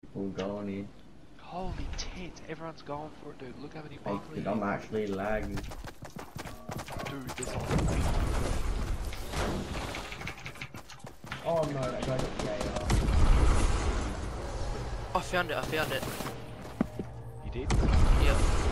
All gone here. Holy tits, everyone's going for it, dude. Look how many Hey, people dude, are I'm here. actually lagging. Dude, there's like Oh no, that guy got the AR. I found it, I found it. You did? Yep.